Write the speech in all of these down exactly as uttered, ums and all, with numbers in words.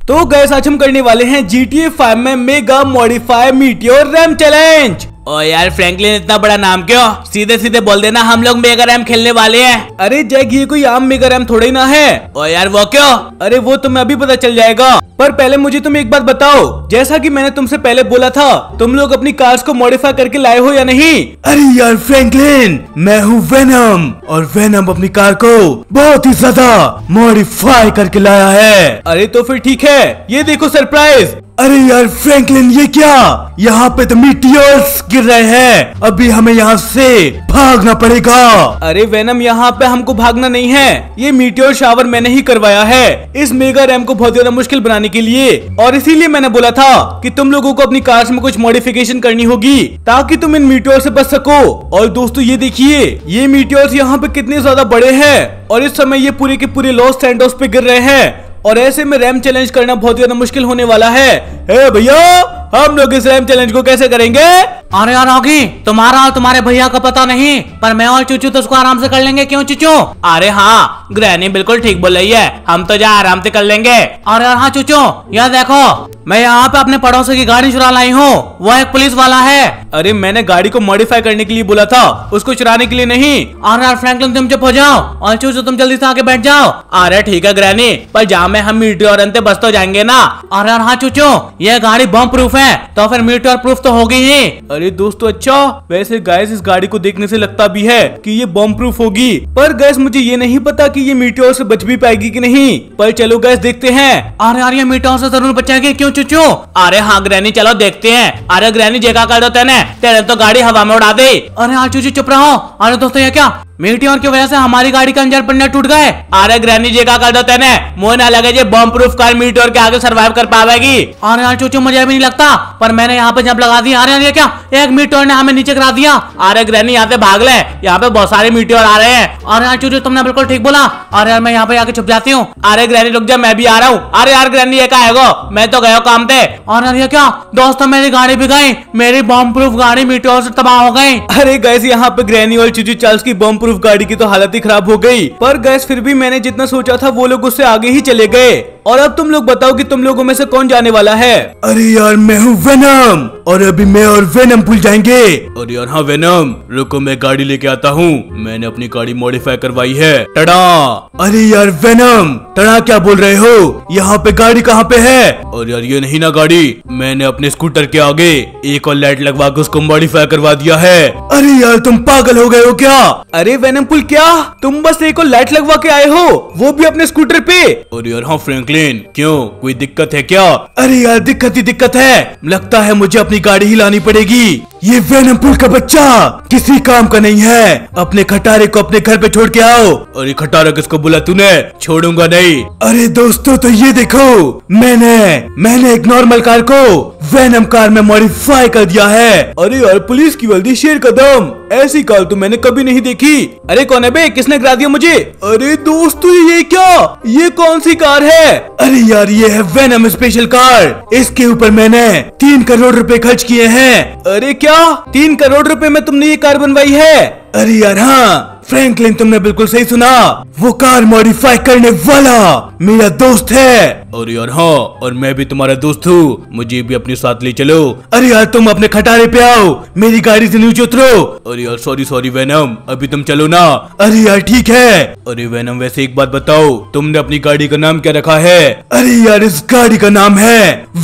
तो गाइस आज हम करने वाले हैं जी टी ए फाइव में mega modify meteor ram challenge. ओ यार फ्रैंकलिन इतना बड़ा नाम क्यों? सीधे सीधे बोल देना हम लोग मेगा रैम खेलने वाले हैं। अरे जैक ये कोई आम मेगा रैम थोड़ा ही ना है। ओ यार वो क्यों? अरे वो तुम्हें अभी पता चल जाएगा, पर पहले मुझे तुम एक बात बताओ, जैसा कि मैंने तुमसे पहले बोला था, तुम लोग अपनी कार्स को मॉडिफाई करके लाए हो या नहीं? अरे यार फ्रैंकलिन, मैं हूँ वेनम और वेनम अपनी कार को बहुत ही ज्यादा मॉडिफाई करके लाया है। अरे तो फिर ठीक है, ये देखो सरप्राइज। अरे यार फ्रैंकलिन ये क्या? यहाँ पे तो मीटियोर्स गिर रहे हैं, अभी हमें यहाँ से भागना पड़ेगा। अरे वेनम यहाँ पे हमको भागना नहीं है, ये मीटियोर शावर मैंने ही करवाया है इस मेगा रैम को बहुत ज्यादा मुश्किल बनाने के लिए, और इसीलिए मैंने बोला था कि तुम लोगों को अपनी कार्स में कुछ मॉडिफिकेशन करनी होगी ताकि तुम इन मीटियोर से बच सको। और दोस्तों ये देखिए, ये मीटियोर्स यहाँ पे कितने ज्यादा बड़े हैं और इस समय ये पूरे के पूरे लॉस सैंटोस पे गिर रहे हैं, और ऐसे में रैम चैलेंज करना बहुत ज्यादा मुश्किल होने वाला है। ए भैया, हम लोग इस रैम चैलेंज को कैसे करेंगे? अरे यार ऑगी, तुम्हारा और तुम्हारे भैया का पता नहीं, पर मैं और चूचू तो उसको आराम से कर लेंगे। क्यों चूचू? अरे हाँ, ग्रैनी बिल्कुल ठीक बोल रही है, हम तो जा आराम से कर लेंगे। अरे यार हाँ चूचू, यार देखो मैं यहाँ पे अपने पड़ोसी की गाड़ी चुरा लाई हूँ, वो एक पुलिस वाला है। अरे मैंने गाड़ी को मॉडिफाई करने के लिए बोला था, उसको चुराने के लिए नहीं। अरे यार फ्रैंकलिन तुम चुप हो जाओ और चूचू तुम जल्दी से आके बैठ जाओ। अरे ठीक है ग्रैनी, पर जहाँ में हम मीटियोर अंते बस तो जाएंगे ना। अरे यार हाँ चूचू, ये गाड़ी बम प्रूफ है, तो फिर मीटियोर प्रूफ तो होगी ही। अरे दोस्तों अच्छा, वैसे गैस इस गाड़ी को देखने से लगता भी है कि ये बम प्रूफ होगी, पर गैस मुझे ये नहीं पता कि ये मीटियोर से बच भी पाएगी कि नहीं। पर चलो गैस देखते हैं। अरे यार ये मीटियोर से जरूर बचेगी। क्यों चूचू? अरे हाँ ग्रैनी चलो देखते हैं। अरे ग्रैनी जगह कर दो तेने, तेरे तो गाड़ी हवा में उड़ा दी। अरे यार चूचू चुप रहो। अरे दोस्तों ये क्या, मीटियोर की वजह से हमारी गाड़ी का इंजन पन्ने टूट गए। अरे ग्रैनी जगह कर दो तेने, मुझे ना लगे ये बम प्रूफ कार मीटियोर के आगे सर्वाइव कर पाएगी। अरे यार चूचू मुझे भी नहीं लगता, पर मैंने यहाँ पे जंप लगा दिया। अरे यार ये क्या, एक मीटियोर ने हमें नीचे गिरा दिया। अरे ग्रैनी यहाँ से भाग ले, यहाँ पे बहुत सारे मीटियोर आ रहे हैं। अरे यार चूचू तुमने बिल्कुल ठीक बोला। अरे यार मैं यहाँ पे आके छुप जाती हूँ। अरे ग्रैनी रुक जा, मैं भी आ रहा हूँ। अरे यार ग्रैनी ये क्या है गो, मैं तो गया काम पे। और यार ये क्या दोस्तों, मेरी गाड़ी भी गई, मेरी बम प्रूफ गाड़ी मीटियोर से तबाह हो गई। अरे गैस यहाँ पे ग्रैनी और चूचू चार्ल्स की बम प्रूफ गाड़ी की तो हालत ही खराब हो गई, पर गैस फिर भी मैंने जितना सोचा था वो लोग उससे आगे ही चले गए। और अब तुम लोग बताओ कि तुम लोगों में से कौन जाने वाला है? अरे यार मैं हूँ वेनम, और अभी मैं और वेनम भूल जाएंगे। अरे यार हाँ वेनम, रुको मैं गाड़ी लेके आता हूँ, मैंने अपनी गाड़ी मॉडिफाई करवाई है। टड़ा! अरे यार वेनम, टड़ा क्या बोल रहे हो? यहाँ पे गाड़ी कहाँ पे है? और यार ये नहीं ना गाड़ी, मैंने अपने स्कूटर के आगे एक और लाइट लगवा के उसको मॉडिफाई करवा दिया है। अरे यार तुम पागल हो गए हो क्या? अरे वेनम पुल क्या, तुम बस एक और लाइट लगवा के आए हो, वो भी अपने स्कूटर पे? और यार हाँ फ्रैंकलिन, क्यों कोई दिक्कत है क्या? अरे यार दिक्कत ही दिक्कत है, लगता है मुझे अपनी गाड़ी ही लानी पड़ेगी। ये वेनम पुल का बच्चा किसी काम का नहीं है, अपने खटारे को अपने घर पे छोड़ के आओ। अरे खटारा किसको बोला तूने? छोड़ूंगा नहीं। अरे दोस्तों तो ये देखो, मैंने मैंने एक नॉर्मल कार को वेनम कार में मॉडिफाई कर दिया है। अरे यार पुलिस की वर्दी शेर का दम, ऐसी कार तो मैंने कभी नहीं देखी। अरे कौन है बे, किसने गिरा दिया मुझे? अरे दोस्तों ये क्या, ये कौन सी कार है? अरे यार ये है वेनम स्पेशल कार, इसके ऊपर मैंने तीन करोड़ रुपए खर्च किए हैं। अरे क्या, तीन करोड़ रुपए में तुमने ये कार बनवाई है? अरे यार हाँ फ्रैंकलिन, तुमने बिल्कुल सही सुना, वो कार मॉडिफाई करने वाला मेरा दोस्त है। और यार हाँ, और मैं भी तुम्हारा दोस्त हूँ, मुझे भी अपने साथ ले चलो। अरे यार तुम अपने खटारे पे आओ, मेरी गाड़ी से नीचे उतरो। अरे यार सॉरी सॉरी वेनम, अभी तुम चलो ना। अरे यार ठीक है। अरे वेनम वैसे एक बात बताओ, तुमने अपनी गाड़ी का नाम क्या रखा है? अरे यार इस गाड़ी का नाम है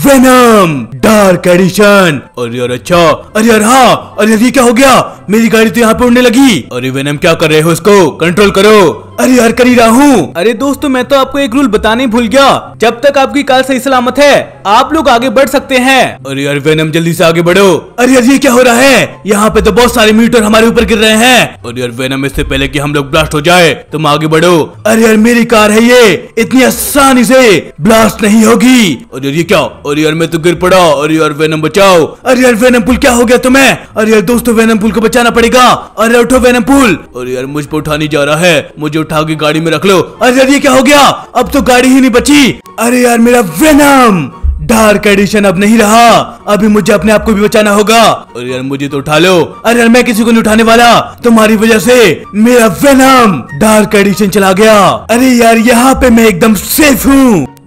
वेनम डार्क एडिशन। अरे यार अच्छा। अरे यार हाँ, अरे ये क्या हो गया, मेरी गाड़ी तो यहाँ पे उड़ने लगी। अरे वेनम क्या कर रहे हो, इसको कंट्रोल करो। अरे यार कर ही रहा हूँ। अरे दोस्तों मैं तो आपको एक रूल बताने भूल गया, जब तक आपकी कार सही सलामत है आप लोग आगे बढ़ सकते हैं। अरे यार वेनम जल्दी से आगे बढ़ो। अरे यार ये क्या हो रहा है, यहाँ पे तो बहुत सारे मीटर हमारे ऊपर गिर रहे हैं। और यार वेनम इससे पहले कि हम लोग ब्लास्ट हो जाए तुम आगे बढ़ो। अरे यार मेरी कार है ये, इतनी आसानी से ब्लास्ट नहीं होगी। और यार ये क्या, और यार मैं तो गिर पड़ा। अरे यार वेनम बचाओ। अरे यार वेनम पुल क्या हो गया तुम्हें? अरे यार दोस्तों वेनम पुल को बचाना पड़ेगा। अरे उठो वेनम पुल। अरे यार मुझ पर उठा नहीं जा रहा है, मुझे उठा के गाड़ी में रख लो। अरे यार ये क्या हो गया, अब तो गाड़ी ही नहीं बची। अरे यार मेरा वेनम डार्क एडिशन अब नहीं रहा, अभी मुझे अपने आप को भी बचाना होगा। अरे यार मुझे तो उठा लो। अरे यार मैं किसी को नहीं उठाने वाला, तुम्हारी वजह से मेरा वेनम डार्क एडिशन चला गया। अरे यार यहाँ पे मैं एकदम सेफ हूँ।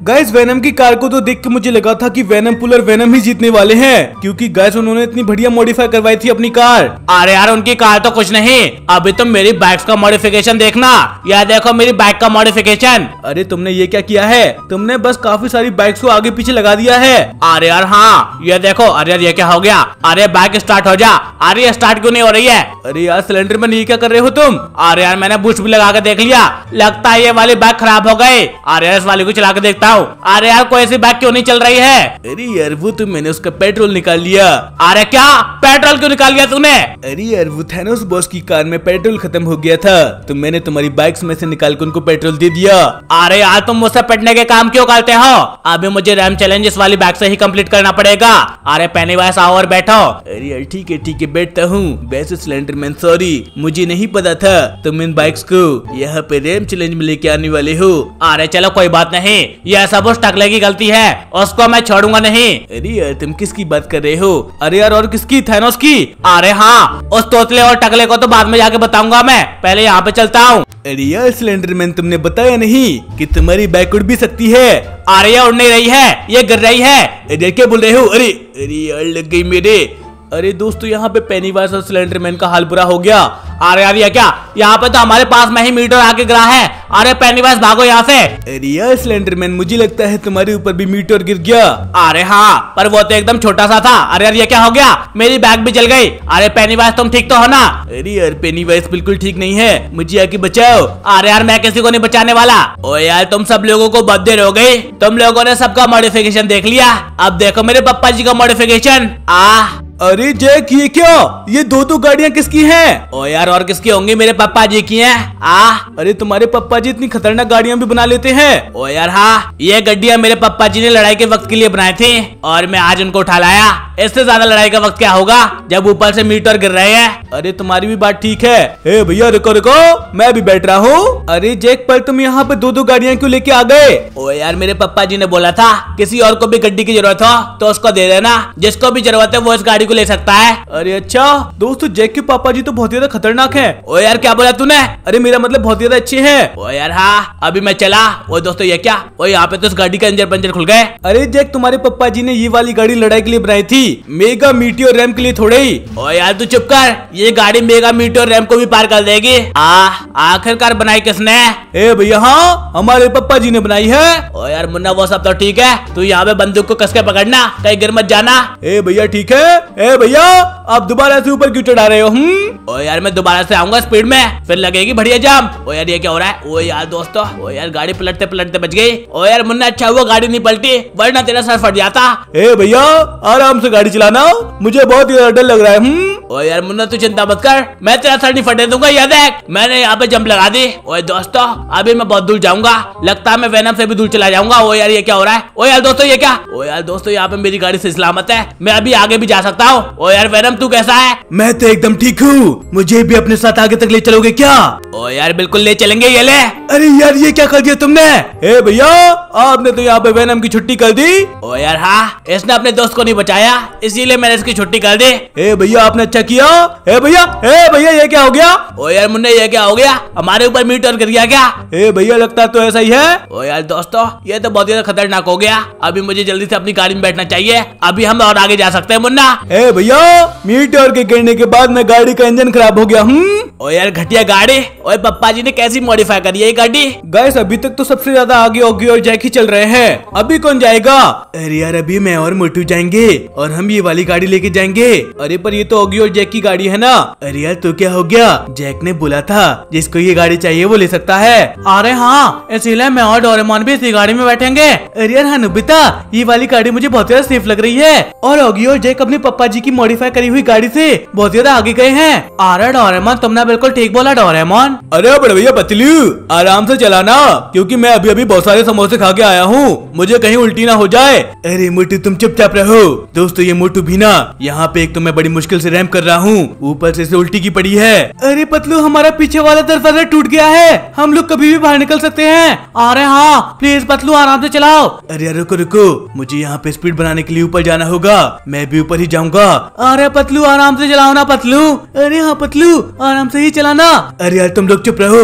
गाइस वेनम की कार को तो देख के मुझे लगा था कि वेनम पुल और वेनम ही जीतने वाले हैं, क्योंकि गाइस उन्होंने इतनी बढ़िया मॉडिफाई करवाई थी अपनी कार। अरे यार उनकी कार तो कुछ नहीं, अभी तुम मेरी बाइक्स का मॉडिफिकेशन देखना। यह देखो मेरी बाइक का मॉडिफिकेशन। अरे तुमने ये क्या किया है? तुमने बस काफी सारी बाइक्स को आगे पीछे लगा दिया है। अरे यार हाँ ये देखो। अरे यार ये क्या हो गया? अरे बाइक स्टार्ट हो जा। अरे स्टार्ट क्यों नहीं हो रही है? अरे यार सिलेंडर में ये क्या कर रहे हो तुम? अरे यार मैंने बूस्ट भी लगा के देख लिया, लगता है ये वाली बाइक खराब हो गई। अरे यार इस वाली को चला के देखता हूँ। अरे यार कोई ऐसी बाइक क्यों नहीं चल रही है? अरे यार वो तो मैंने उसका पेट्रोल निकाल लिया। अरे क्या पेट्रोल क्यों निकाल लिया तूने? अरे यार वो थैनोस बॉस की कार में पेट्रोल खत्म हो गया था, तो मैंने तुम्हारी बाइक्स में से निकाल कर उनको पेट्रोल दे दिया। अरे यार तुम मुझसे पिटने के काम क्यों करते हो? अभी मुझे रैम चैलेंज इस वाली बाइक से ही कंप्लीट करना पड़ेगा। अरे पेनीवाइज आओ और बैठो। अरे यार ठीक है ठीक है बैठता हूँ। वैसे सिलेंडरमैन सॉरी, मुझे नहीं पता था तुम इन बाइक्स को यहाँ पे रैम चैलेंज में लेके आने वाले हो। अरे चलो कोई बात नहीं, यह सब उस टकले की गलती है, उसको मैं छोड़ूंगा नहीं। अरे यार तुम किसकी बात कर रहे हो? अरे यार और किसकी? थैनोस की? अरे हाँ उस तोतले और टकले को तो बाद में जाके बताऊंगा, मैं पहले यहाँ पे चलता हूँ। अरे यार सिलेंडरमैन तुमने बताया नहीं कि तुम्हारी बाइक उड़ भी सकती है। अरे ये उड़ नहीं रही है, ये गिर रही है। अरे क्या बोल रहे हो? अरे अरे यार लग गई मेरे। अरे दोस्तों यहाँ पे पेनीवाइज और सिलेंडरमैन का हाल बुरा हो गया। अरे यार ये क्या? यहाँ पे तो हमारे पास में ही मीटर आके गिरा है। अरे पेनीवाइज भागो यहाँ से। अरे यार सिलेंडरमैन मुझे लगता है तुम्हारे ऊपर भी मीटर गिर गया। अरे हाँ पर वो तो एकदम छोटा सा था। अरे यार ये क्या हो गया? मेरी बैग भी जल गई। अरे पेनीवाइज तुम ठीक तो हो ना? अरे यार पेनीवाइज बिल्कुल ठीक नहीं है, मुझे आके बचाओ। अरे यार मैं किसी को नहीं बचाने वाला। ओ यार तुम सब लोगों को बददेर हो गई, तुम लोगों ने सबका मॉडिफिकेशन देख लिया, अब देखो मेरे पप्पा जी का मॉडिफिकेशन। आ अरे जैक ये क्या? ये दो दो गाड़ियाँ किसकी हैं? ओ यार और किसकी होंगी? मेरे पापा जी की हैं। आ अरे तुम्हारे पापा जी इतनी खतरनाक गाड़ियाँ भी बना लेते हैं? ओ यार हाँ ये गड्डियाँ मेरे पापा जी ने लड़ाई के वक्त के लिए बनाई थी और मैं आज उनको उठा लाया। इससे ज्यादा लड़ाई का वक्त क्या होगा जब ऊपर से मीटर गिर रहे हैं। अरे तुम्हारी भी बात ठीक है। ए भैया रुको रुको, मैं भी बैठ रहा हूँ। अरे जैक पर तुम यहाँ पे दो दो गाड़ियाँ क्यों लेके आ गए? ओ यार मेरे पापा जी ने बोला था किसी और को भी गड्डी की जरूरत हो तो उसको दे देना, जिसको भी जरूरत है वो इस गाड़ी को ले सकता है। अरे अच्छा दोस्तों जैक के पापा जी तो बहुत ज्यादा खतरनाक हैं। ओ यार क्या बोला तूने? अरे मेरा मतलब बहुत ज्यादा अच्छे हैं। ओ यार हाँ अभी मैं चला। ओ दोस्तों ये क्या? ओ यहाँ पे तो इस गाड़ी का इंजन पंजर खुल गए। अरे जैक तुम्हारे पापा जी ने ये वाली गाड़ी लड़ाई के लिए बनाई थी, मेगा मीटियोर रैम के लिए थोड़े ही। ओ यार तू चुप कर, ये गाड़ी मेगा मीटियोर रैम को भी पार कर देगी। आ आखिरकार बनाई किसने? ए भैया हाँ हमारे पापा जी ने बनाई है। ओ यार मुन्ना वो सब तो ठीक है, तू यहाँ पे बंदूक को कस के पकड़ना, कहीं गिर मत जाना। ए भैया ठीक है। ए भैया आप दोबारा से ऊपर क्यों चढ़ा रहे हो? हम्म ओ यार मैं दोबारा से आऊंगा स्पीड में, फिर लगेगी बढ़िया जाम। ओ यार ये क्या हो रहा है? ओ यार दोस्तों ओ यार गाड़ी पलटते पलटते बच गई। ओ यार मुन्ना अच्छा हुआ गाड़ी नहीं पलटी, वरना तेरा सर फट जाता। ए भैया आराम से गाड़ी चलाना, मुझे बहुत ही डर लग रहा है। हम्म ओ यार मुन्ना तू चिंता मत कर, मैं तेरा सर नहीं फटने दूंगा। याद है मैंने यहाँ पे जंप लगा दी। ओए दोस्तों अभी मैं बहुत दूर जाऊंगा, लगता है मैं वेनम से भी दूर चला जाऊंगा। ओ यार ये क्या हो रहा है? ओ यार दोस्तों ये क्या? ओ यार दोस्तों यहाँ पे मेरी गाड़ी से सलामत है, मैं अभी आगे भी जा सकता हूँ। ओ यार वेनम तू कैसा है? मैं तो एकदम ठीक हूँ, मुझे भी अपने साथ आगे तक ले चलोगे क्या? ओ यार बिल्कुल ले चलेंगे, ये ले। अरे यार ये क्या कर दिया तुमने? ए भैया आपने तो यहाँ पे वेनम की छुट्टी कर दी। ओ यार हाँ इसने अपने दोस्त को नहीं बचाया, इसीलिए मैंने इसकी छुट्टी कर दी। ए भैया आपने अच्छा किया। ए भैया ए भैया ये क्या हो गया? ओ यार मुन्ने ये क्या हो गया? हमारे ऊपर मीटर गिर गया क्या? ए भैया लगता तो ऐसा ही है। ओ यार दोस्तों ये तो बहुत ज्यादा खतरनाक हो गया, अभी मुझे जल्दी से अपनी गाड़ी में बैठना चाहिए, अभी हम और आगे जा सकते हैं। मुन्ना ए भैया मीटर के गिरने के बाद में गाड़ी का इंजन खराब हो गया। हम्म ओ यार घटिया गाड़ी। ओए पप्पा जी ने कैसी मॉडिफाई करी है ये गाड़ी? गाइस अभी तक तो सबसे ज्यादा आगे ओगी और जैक ही चल रहे हैं, अभी कौन जाएगा? अरे यार अभी मैं और मोटू जाएंगे और हम ये वाली गाड़ी लेके जाएंगे। अरे पर ये तो ओगी और जैक की गाड़ी है ना। अरे यार तो क्या हो गया? जैक ने बोला था जिसको ये गाड़ी चाहिए वो ले सकता है। अरे हाँ इसीलिए मैं और डोरेमोन भी इसी गाड़ी में बैठेंगे। अरे यार हाँ नुबिता ये वाली गाड़ी मुझे बहुत ज्यादा सेफ लग रही है, और ओगी और जैक अपने पापा जी की मॉडिफाई करी हुई गाड़ी से बहुत ज्यादा आगे गए हैं। अरे डोरेमोन तुमने बिल्कुल ठीक बोला डोरेमोन। अरे बड़े भैया पतलू आराम से चलाना, क्योंकि मैं अभी अभी बहुत सारे समोसे खा के आया हूँ, मुझे कहीं उल्टी ना हो जाए। अरे मोटू तुम चुपचाप रहो। दोस्तों ये मोटू भी ना यहाँ पे एक तो मैं बड़ी मुश्किल से रैंप कर रहा हूँ, ऊपर से इसे उल्टी की पड़ी है। अरे पतलू हमारा पीछे वाला दरवाजा टूट गया है, हम लोग कभी भी बाहर निकल सकते हैं। अरे हाँ प्लीज पतलू आराम से चलाओ। अरे रुको रुको मुझे यहाँ पे स्पीड बनाने के लिए ऊपर जाना होगा, मैं भी ऊपर ही जाऊंगा। अरे पतलू आराम से चलाओ ना पतलू। अरे हाँ पतलू आराम से ही चलाना। अरे यार तुम लोग चुप रहो।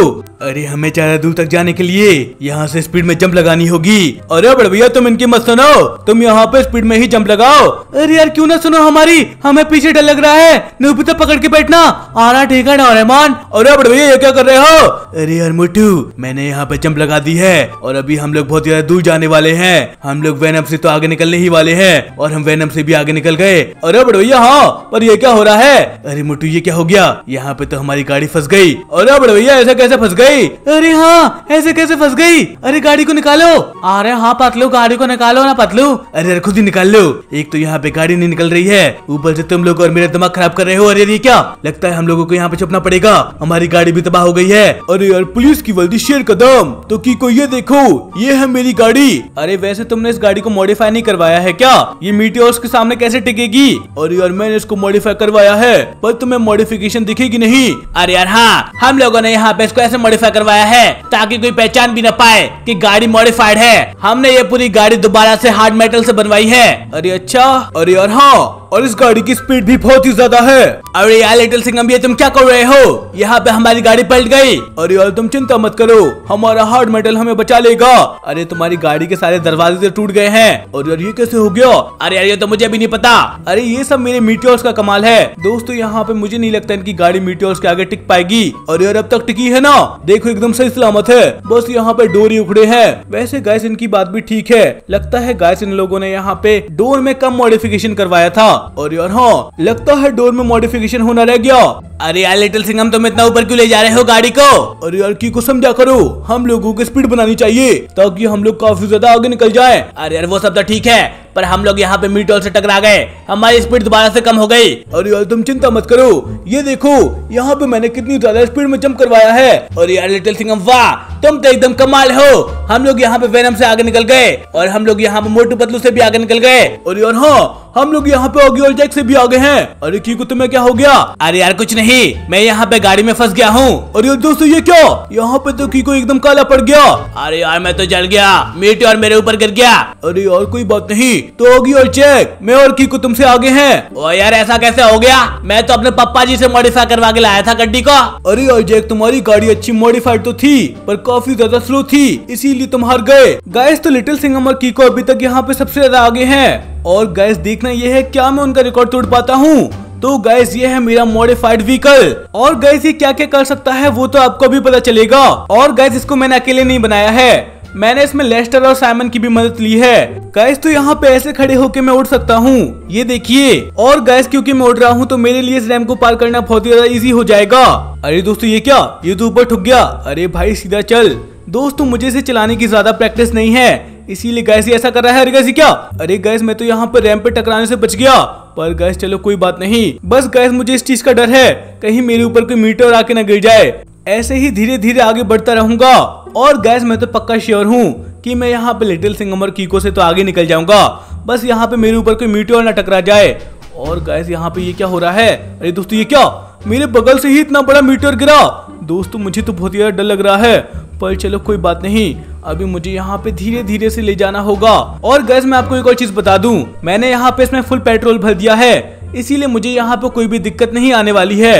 अरे हमें ज्यादा दूर तक जाने के लिए यहाँ से स्पीड में जंप लगानी होगी। अरे बड़े भैया तुम इनकी मत सुनो, तुम यहाँ पे स्पीड में ही जंप लगाओ। अरे यार क्यों ना सुनो हमारी, हमें पीछे डर लग रहा है। नोबिता पकड़ के बैठना। आ रहा ठीक है डोरेमोन। अरे बड़े भैया ये क्या कर रहे हो? अरे यार मोटू, मैंने यहाँ पे जंप लगा दी है और अभी हम लोग बहुत ज्यादा दूर जाने वाले हैं। हम लोग वेनम से तो आगे निकलने ही वाले हैं और हम वेनम से भी आगे निकल गए। अरे बड़े भैया हाँ, पर ये क्या हो रहा है? अरे मोटू ये क्या हो गया? यहाँ पे तो हमारी गाड़ी फंस गई। अरे बड़े भैया ऐसे कैसे फंस गई? अरे हाँ ऐसे कैसे फंस गई? अरे गाड़ी को निकालो। अरे हाँ पतलू गाड़ी को निकालो ना पतलू। अरे यार खुद ही निकाल लो, एक तो यहाँ पे गाड़ी नहीं निकल रही है, ऊपर से तुम लोग और मेरा दिमाग खराब कर रहे हो। अरे ये क्या लगता है हम लोगों को यहाँ पे छुपना पड़ेगा, हमारी गाड़ी भी तबाह हो गई है। अरे यार पुलिस की वर्दी शेर कदम, तो की को ये देखो ये है मेरी गाड़ी। अरे वैसे तुमने इस गाड़ी को मॉडिफाई नहीं करवाया है क्या? ये मीटियोर्स के सामने कैसे टिकेगी? अरे यार मैंने इसको मॉडिफाई करवाया है, पर तुम्हें मॉडिफिकेशन दिखेगी नहीं। अरे यार हाँ, हम लोगों ने यहाँ पे इसको ऐसे मॉडिफाई करवाया है ताकि कोई पहचान भी न पाए कि गाड़ी मॉडिफाइड है। हमने ये पूरी गाड़ी दोबारा से हार्ड मेटल से बनवाई है। अरे अच्छा, अरे यार हाँ, और इस गाड़ी की स्पीड भी बहुत ही ज्यादा है। अरे यार लिटिल सिंघम ये तुम क्या कर रहे हो? यहाँ पे हमारी गाड़ी पलट गई। अरे यार तुम चिंता मत करो, हमारा हार्ड मेटल हमें बचा लेगा। अरे तुम्हारी गाड़ी के सारे दरवाजे टूट गए हैं। और यार ये कैसे हो गया? अरे यार ये तो मुझे भी नहीं पता। अरे ये सब मेरे मीटियोर्स का कमाल है। दोस्तों यहाँ पे मुझे नहीं लगता इनकी गाड़ी मीटियोर्स के आगे टिक पाएगी। और यार अब तक टिकी है ना, देखो एकदम सही सलामत है, बस यहाँ पे डोर ही उखड़े हैं। वैसे गाइस इनकी बात भी ठीक है, लगता है गाइस इन लोगों ने यहाँ पे डोर में कम मॉडिफिकेशन करवाया था। और यार हाँ, लगता है डोर में मॉडिफिकेशन होना रह गया। अरे यार लिटिल सिंघम तुम इतना ऊपर क्यों ले जा रहे हो गाड़ी को? अरे यार की को समझा करो, हम लोगों को स्पीड बनानी चाहिए ताकि हम लोग काफी ज्यादा आगे निकल जाएं। अरे यार वो सब तो ठीक है, पर हम लोग यहाँ पे मीटोल से टकरा गए, हमारी स्पीड दोबारा से कम हो गई। अरे यार तुम चिंता मत करो, ये देखो यहाँ पे मैंने कितनी ज्यादा स्पीड में जंप करवाया है। अरे यार लिटिल सिंघम वाह, तुम तो एकदम कमाल हो। हम लोग यहाँ पे वेनम से आगे निकल गए और हम लोग यहाँ पे मोटू पतलू से भी आगे निकल गए। और यार हाँ, हम लोग यहाँ पे ऑगी और जैक से भी आगे हैं। अरे कीकू तुम्हें क्या हो गया? अरे यार कुछ नहीं, मैं यहाँ पे गाड़ी में फंस गया हूँ। अरे दोस्तों ये क्या, यहाँ पे तो कीकू एकदम काला पड़ गया। अरे यार मैं तो जल गया, मीटी और मेरे ऊपर गिर गया। अरे यार कोई बात नहीं, तो ऑगी और जैक मैं और कीकू तुमसे आगे हैं। ओ यार ऐसा कैसे हो गया? मैं तो अपने पप्पा जी से मॉडिफाई करवा के लाया था गड्डी को। अरे यार जैक तुम्हारी गाड़ी अच्छी मॉडिफाइड तो थी, पर काफी ज्यादा स्लो थी, इसीलिए तुम हार गए। गाइस तो लिटिल सिंघम और कीकू अभी तक यहाँ पे सबसे ज्यादा आगे हैं। और गाइस देखना ये है क्या मैं उनका रिकॉर्ड तोड़ पाता हूँ। तो गाइस ये है मेरा मॉडिफाइड व्हीकल। और गाइस ये क्या क्या कर सकता है वो तो आपको भी पता चलेगा। और गाइस इसको मैंने अकेले नहीं बनाया है, मैंने इसमें लेस्टर और साइमन की भी मदद ली है। गाइस तो यहाँ पे ऐसे खड़े होके मैं उड़ सकता हूँ, ये देखिए। और गाइस क्योंकि मैं उड़ रहा हूँ तो मेरे लिए इस रैंप को पार करना बहुत ही ज्यादा इजी हो जाएगा। अरे दोस्तों ये क्या, ये तो ऊपर ठुक गया। अरे भाई सीधा चल। दोस्तों मुझे इसे चलाने की ज्यादा प्रैक्टिस नहीं है, इसीलिए गैस ऐसा कर रहा है। अरे गैस क्या, अरे गैस मैं तो यहाँ पर रैंप पे टकराने से बच गया। पर गैस चलो कोई बात नहीं, बस गैस मुझे इस चीज का डर है कहीं मेरे ऊपर कोई मीटर आके न गिर जाए। ऐसे ही धीरे धीरे आगे बढ़ता रहूंगा। और गैस मैं तो पक्का श्योर हूँ कि मैं यहाँ पे लिटिल सिंघम और कीको से तो आगे निकल जाऊंगा, बस यहाँ पे मेरे ऊपर कोई मीटर न टकरा जाए। और गैस यहाँ पे ये क्या हो रहा है? अरे दोस्तों ये क्या, मेरे बगल से ही इतना बड़ा मीटर गिरा। दोस्तों मुझे तो बहुत ज्यादा डर लग रहा है, पर चलो कोई बात नहीं, अभी मुझे यहाँ पे धीरे धीरे से ले जाना होगा। और गैस मैं आपको एक और चीज बता दूं, मैंने यहाँ पे इसमें फुल पेट्रोल भर दिया है, इसीलिए मुझे यहाँ पे कोई भी दिक्कत नहीं आने वाली है।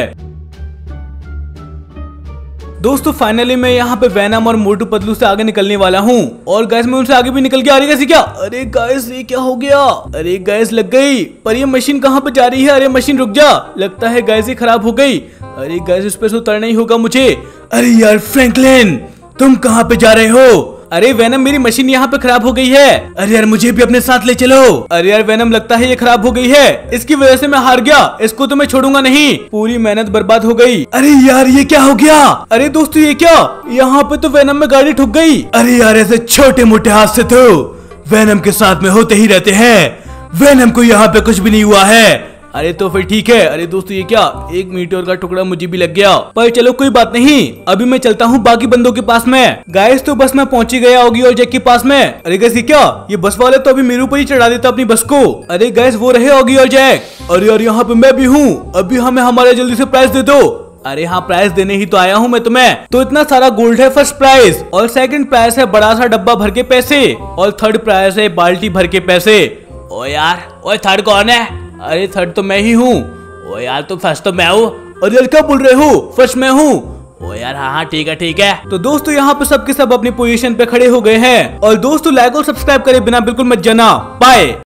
दोस्तों फाइनली मैं यहाँ पे वेनम और मोटू पतलू से आगे निकलने वाला हूँ। और गैस मैं उनसे आगे भी निकल गया। अरे गैस क्या, अरे गैस ये क्या हो गया? अरे गैस लग गई, पर ये मशीन कहाँ पे जा रही है? अरे मशीन रुक जा, लगता है गैस ही खराब हो गई। अरे गैस इस पे से उतरना ही होगा मुझे। अरे यार फ्रैंकलिन तुम कहाँ पे जा रहे हो? अरे वेनम मेरी मशीन यहाँ पे खराब हो गई है। अरे यार मुझे भी अपने साथ ले चलो। अरे यार वेनम लगता है ये खराब हो गई है, इसकी वजह से मैं हार गया, इसको तो मैं छोड़ूंगा नहीं, पूरी मेहनत बर्बाद हो गई। अरे यार ये क्या हो गया? अरे दोस्तों ये क्या, यहाँ पे तो वेनम में गाड़ी ठुक गई। अरे यार ऐसे छोटे मोटे हादसे तो वेनम के साथ में होते ही रहते हैं, वेनम को यहाँ पे कुछ भी नहीं हुआ है। अरे तो फिर ठीक है। अरे दोस्तों ये क्या, एक मीटर का टुकड़ा मुझे भी लग गया, पर चलो कोई बात नहीं, अभी मैं चलता हूँ बाकी बंदों के पास में। गाइस तो बस मैं पहुंची गया होगी और जैक के पास में। अरे गैस ये क्या, ये बस वाले तो अभी मेरे ऊपर ही चढ़ा देता अपनी बस को। अरे गैस वो रहे होगी और जैक। अरे यार यहाँ पे मैं भी हूँ, अभी हमें हमारे जल्दी से प्राइस दे दो। अरे हाँ प्राइस देने ही तो आया हूँ मैं तुम्हें। तो इतना सारा गोल्ड है फर्स्ट प्राइस, और सेकंड प्राइस है बड़ा सा डब्बा भर के पैसे, और थर्ड प्राइस है बाल्टी भर के पैसे। ओ यार, ओ थर्ड कौन है? अरे थर्ड तो मैं ही हूँ। ओ यार तो फर्स्ट तो मैं हूँ। अरे यार क्या बोल रहे हो, फर्स्ट मैं हूँ। ओ यार हाँ हाँ ठीक है ठीक है। तो दोस्तों यहाँ पे सबके सब अपनी पोजीशन पे खड़े हो गए हैं और दोस्तों लाइक और सब्सक्राइब करे बिना बिल्कुल मत जाना। बाय।